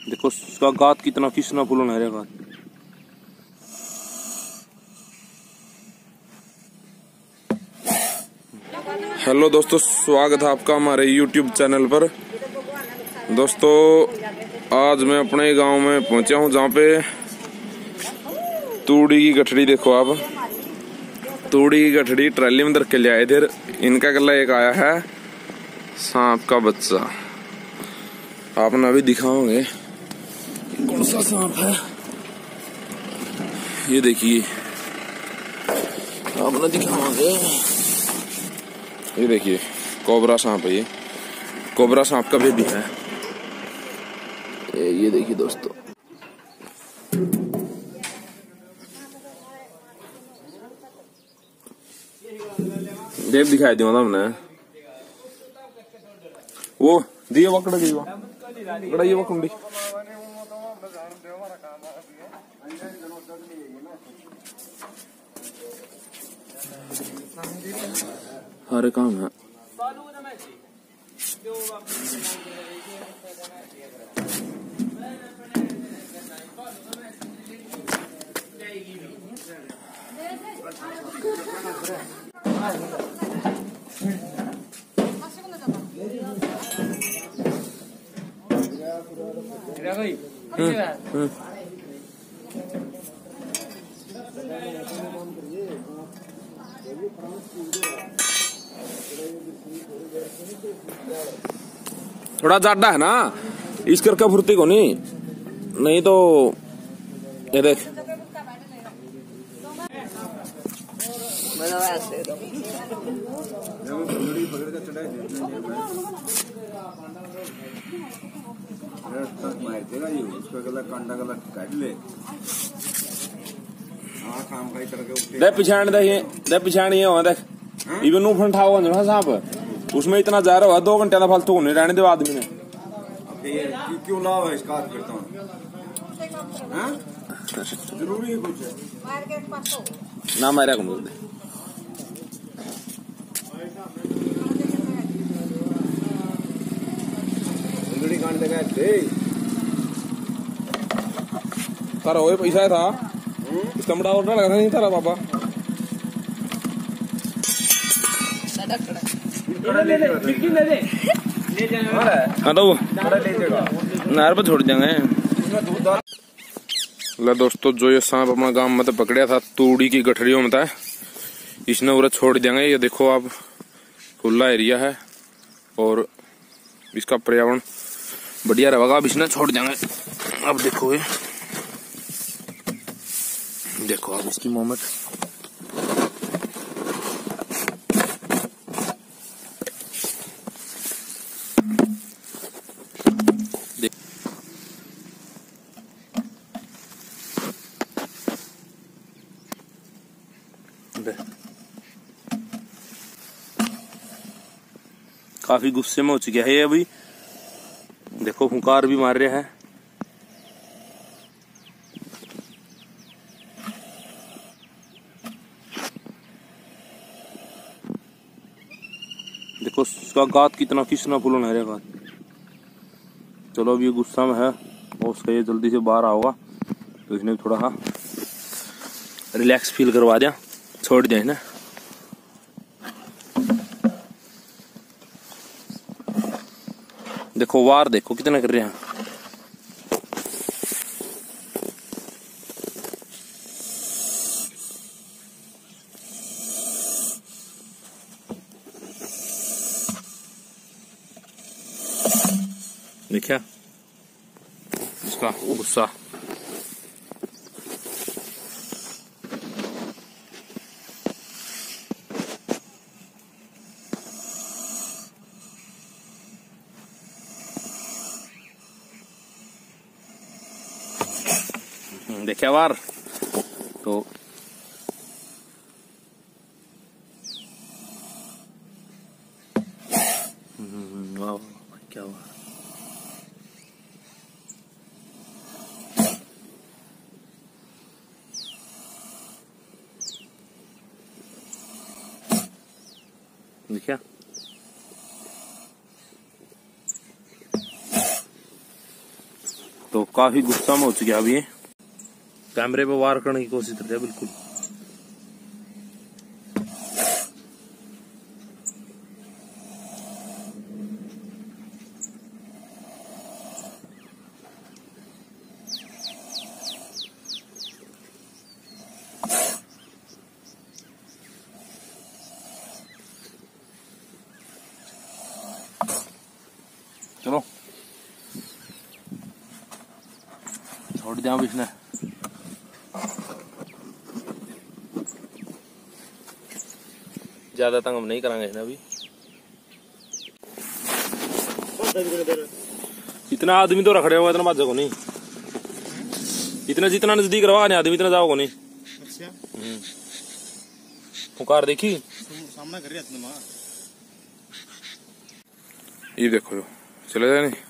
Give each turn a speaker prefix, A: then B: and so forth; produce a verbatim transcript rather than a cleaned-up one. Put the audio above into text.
A: देखो उसका गात कितना किसना फूलन है गात। हेलो दोस्तों, स्वागत है आपका हमारे यूट्यूब चैनल पर। दोस्तों आज मैं अपने गांव में पहुंचा हूं जहां पे तूड़ी की गठड़ी देखो आप। तूड़ी की गठड़ी ट्राली में धर के ले आए थे। इनका गला एक आया है सांप का बच्चा। आपने अभी दिखाओगे कौन सा सांप है, ये देखिए आपने दिखाओगे। ये देखिए कोबरा सांप है, ये कोबरा सांप का बेबी है। ये देखिए दोस्तों, देव दिखाई दिया हमने। वो दिए वकड़ गई वो बड़ा ये वकुंडी हर काम है। थोड़ा ज्यादा है ना, इस करके फुर्ती को नहीं नहीं तो ये देख दे पिछाड़ दे दे पिछाड़ ये हो देख इवन नु फंठा हुआ ना सांप, उसमें इतना जा रहा है दो घंटे का फालतू नहीं रहने दे आदमी ने। क्यों लाभ है इसका करता हूँ जरूरी है कुछ ना मारा को बोल दे। तारा वो पैसा था इसका बड़ा ऑर्डर लगा था नहीं तारा बाबा नार पर छोड़ देंगे। ला दोस्तों जो ये सांप अपना गांव में तो पकड़िया था तूड़ी की गठरियों में था, इसने उरा छोड़ देंगे। ये देखो आप खुला एरिया है और इसका पर्यावरण बढ़िया रहेगा। अब इसने छोड़ देंगे। अब देखो ये देखो आप इसकी मोमेंट काफी गुस्से में हो चुका है ये। अभी देखो हुंकार भी मार रहा है। देखो उसका गात कितना किसना फूलन है गात। चलो अब ये गुस्सा में है और उसका ये जल्दी से बाहर आओगा तो इसने थोड़ा सा रिलैक्स फील करवा दिया, छोड़ दिया ना। देखो वार देखो कितना कर रहे हैं। देखा इसका गुस्सा। देखा वार तो वाह क्या हुआ। देखा तो काफी गुस्सा में हो चुका अभी ये, कैमरे पे वार करने की कोशिश कर रहा है बिल्कुल। चलो छोड़ दिया इसने। ज्यादा तंग हम नहीं करांगे इसने अभी। इतना आदमी तो रखड़े होगा, इतना बात को नहीं, इतना जितना नजदीक रहा नहीं आदमी इतना जाओगे नहीं। पुकार देखी सामना कर रही है। ये देखो चले जाए नहीं।